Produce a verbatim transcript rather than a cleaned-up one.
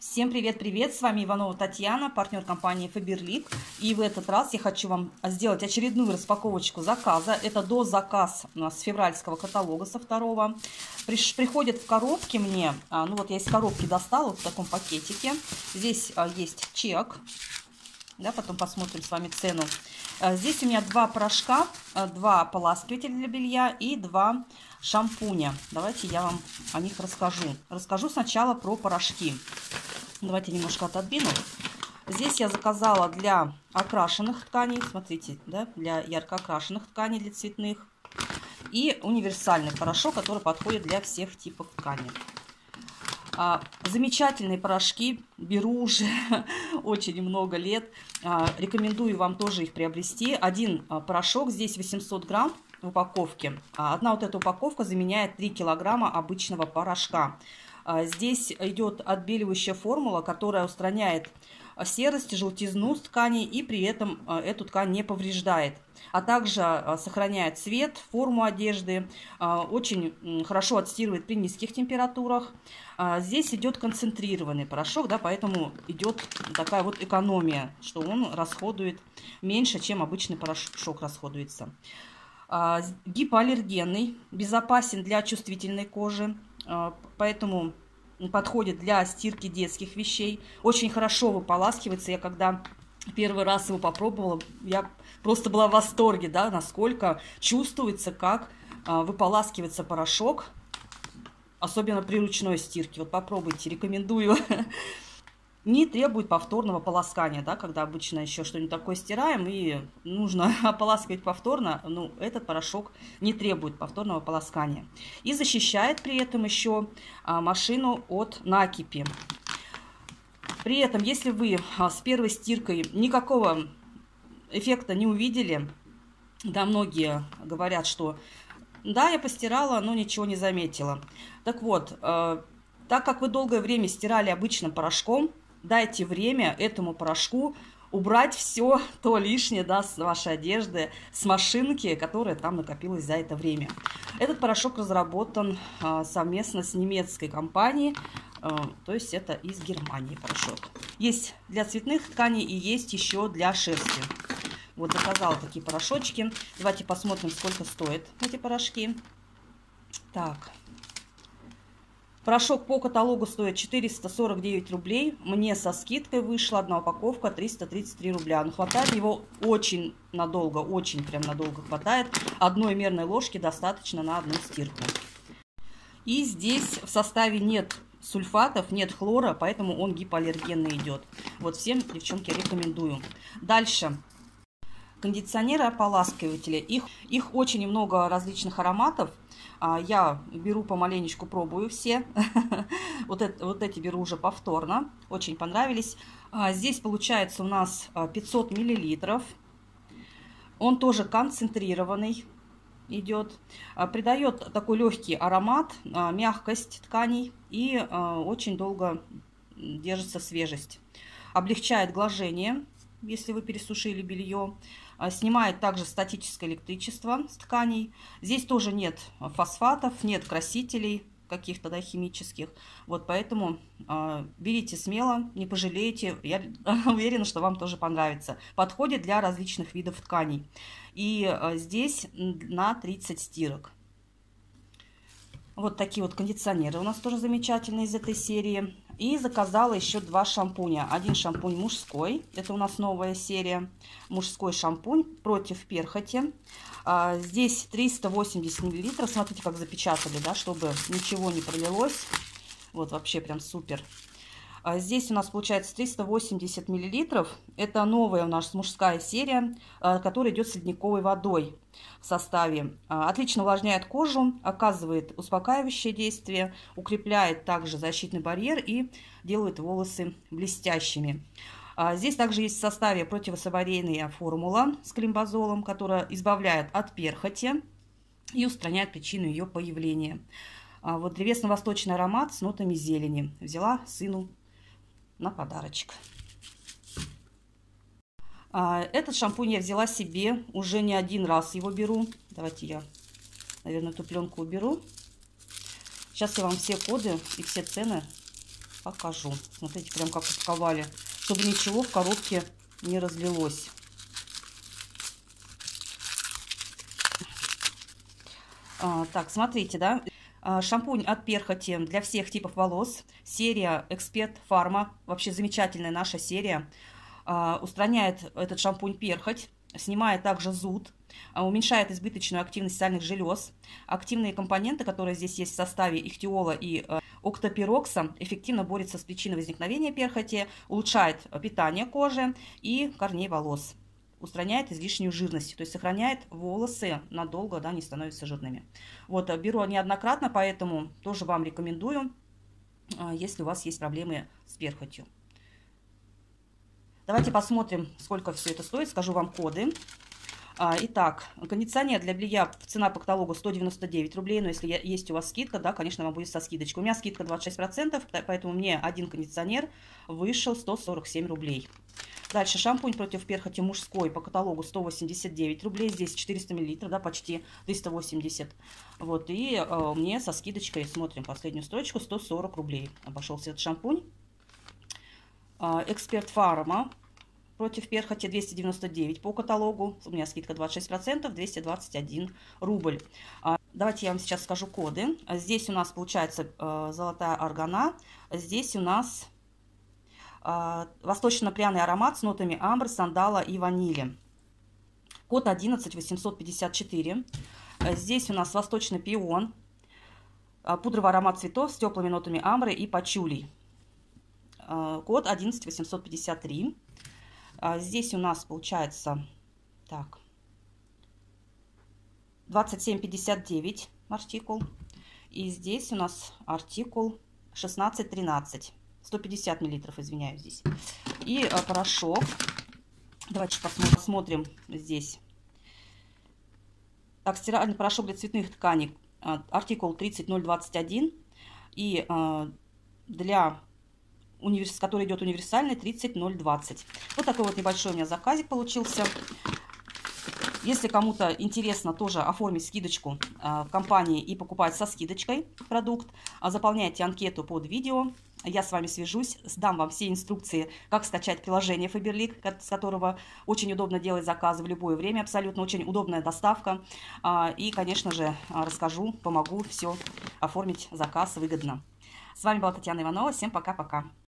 Всем привет-привет! С вами Иванова Татьяна, партнер компании Faberlic. И в этот раз я хочу вам сделать очередную распаковочку заказа. Это дозаказ у нас с февральского каталога, со второго. Приш, приходит в коробке мне, ну вот я из коробки достала вот в таком пакетике. Здесь есть чек, да, потом посмотрим с вами цену. Здесь у меня два порошка, два ополаскивателя для белья и два шампуня. Давайте я вам о них расскажу. Расскажу сначала про порошки. Давайте немножко отодвину. Здесь я заказала для окрашенных тканей, смотрите, да, для ярко окрашенных тканей, для цветных. И универсальный порошок, который подходит для всех типов тканей. Замечательные порошки, беру уже очень много лет. Рекомендую вам тоже их приобрести. Один порошок, здесь восемьсот грамм в упаковке. Одна вот эта упаковка заменяет три килограмма обычного порошка. Здесь идет отбеливающая формула, которая устраняет серость, желтизну с тканей и при этом эту ткань не повреждает. А также сохраняет цвет, форму одежды, очень хорошо отстирывает при низких температурах. Здесь идет концентрированный порошок, да, поэтому идет такая вот экономия, что он расходует меньше, чем обычный порошок расходуется. Гипоаллергенный, безопасен для чувствительной кожи, поэтому подходит для стирки детских вещей. Очень хорошо выполаскивается. Я когда первый раз его попробовала, я просто была в восторге, да, насколько чувствуется, как выполаскивается порошок, особенно при ручной стирке. Вот попробуйте, рекомендую. Не требует повторного полоскания, да, когда обычно еще что-нибудь такое стираем и нужно ополаскивать повторно, ну, этот порошок не требует повторного полоскания. И защищает при этом еще а, машину от накипи. При этом, если вы а, с первой стиркой никакого эффекта не увидели, да, многие говорят, что да, я постирала, но ничего не заметила. Так вот, э, так как вы долгое время стирали обычным порошком, дайте время этому порошку убрать все то лишнее, да, с вашей одежды, с машинки, которая там накопилась за это время. Этот порошок разработан а, совместно с немецкой компанией, а, то есть это из Германии порошок. Есть для цветных тканей и есть еще для шерсти. Вот заказала такие порошочки. Давайте посмотрим, сколько стоят эти порошки. Так. Порошок по каталогу стоит четыреста сорок девять рублей. Мне со скидкой вышла одна упаковка триста тридцать три рубля. Но хватает его очень надолго, очень прям надолго хватает. Одной мерной ложки достаточно на одну стирку. И здесь в составе нет сульфатов, нет хлора, поэтому он гипоаллергенный идет. Вот всем, девчонки, рекомендую. Дальше. Кондиционеры, ополаскиватели. Их, их очень много различных ароматов. Я беру помаленечку, пробую все. Вот, это, вот эти беру уже повторно. Очень понравились. Здесь получается у нас пятьсот миллилитров. Он тоже концентрированный идет. Придает такой легкий аромат, мягкость тканей и очень долго держится свежесть. Облегчает глажение, если вы пересушили белье. Снимает также статическое электричество с тканей. Здесь тоже нет фосфатов, нет красителей каких-то, да, химических. Вот поэтому э, берите смело, не пожалеете. Я уверена, что вам тоже понравится. Подходит для различных видов тканей. И э, здесь на тридцать стирок. Вот такие вот кондиционеры у нас тоже замечательные из этой серии. И заказала еще два шампуня. Один шампунь мужской. Это у нас новая серия. Мужской шампунь против перхоти. А, здесь триста восемьдесят миллилитров. Смотрите, как запечатали, да, чтобы ничего не пролилось. Вот вообще прям супер. А здесь у нас получается триста восемьдесят миллилитров. Это новая у нас мужская серия, которая идет с ледниковой водой в составе. Отлично увлажняет кожу, оказывает успокаивающее действие, укрепляет также защитный барьер и делает волосы блестящими. Здесь также есть в составе противособорейная формула с климбазолом, которая избавляет от перхоти и устраняет причину ее появления. Вот древесно-восточный аромат с нотами зелени. Взяла сыну на подарочек. Этот шампунь я взяла себе, уже не один раз его беру. Давайте я, наверное, эту пленку уберу. Сейчас я вам все коды и все цены покажу. Смотрите, прям как упаковали, чтобы ничего в коробке не разлилось. А, так, смотрите, да. Шампунь от Перхоти для всех типов волос. Серия Эксперт Фарма. Вообще замечательная наша серия. Устраняет этот шампунь перхоть. Снимает также зуд. Уменьшает избыточную активность сальных желез. Активные компоненты, которые здесь есть в составе ихтиола и октопирокса, эффективно борются с причиной возникновения перхоти. Улучшает питание кожи и корней волос. Устраняет излишнюю жирность, то есть сохраняет волосы надолго, да, не становятся жирными. Вот, беру неоднократно, поэтому тоже вам рекомендую, если у вас есть проблемы с перхотью. Давайте посмотрим, сколько все это стоит, скажу вам коды. Итак, кондиционер для белья, цена по каталогу сто девяносто девять рублей, но если есть у вас скидка, да, конечно, вам будет со скидочкой. У меня скидка двадцать шесть процентов, поэтому мне один кондиционер вышел сто сорок семь рублей. Дальше шампунь против перхоти мужской по каталогу сто восемьдесят девять рублей. Здесь четыреста миллилитров, да, почти триста восемьдесят. Вот, и э, мне со скидочкой, смотрим последнюю строчку, сто сорок рублей обошелся этот шампунь. Э, Эксперт Фарма против перхоти двести девяносто девять по каталогу. У меня скидка двадцать шесть процентов, двести двадцать один рубль. Э, давайте я вам сейчас скажу коды. Здесь у нас получается э, золотая органа. Здесь у нас восточно-пряный аромат с нотами амбр, сандала и ванили. Код одиннадцать восемьсот пятьдесят четыре. Здесь у нас восточный пион, пудровый аромат цветов с теплыми нотами амбры и пачули. Код одиннадцать восемьсот пятьдесят три. Здесь у нас получается так, двадцать семь пятьдесят девять артикул. И здесь у нас артикул шестнадцать тринадцать. сто пятьдесят миллилитров, извиняюсь, здесь. И а, порошок. Давайте посмотрим здесь. Так, стиральный порошок для цветных тканей. А, артикул тридцать ноль двадцать один. И а, для универс... который идет универсальный, тридцать ноль двадцать. Вот такой вот небольшой у меня заказик получился. Если кому-то интересно тоже оформить скидочку а, в компании и покупать со скидочкой продукт, а, заполняйте анкету под видео. Я с вами свяжусь, сдам вам все инструкции, как скачать приложение Faberlic, с которого очень удобно делать заказы в любое время, абсолютно очень удобная доставка. И, конечно же, расскажу, помогу все оформить заказ выгодно. С вами была Татьяна Иванова. Всем пока-пока.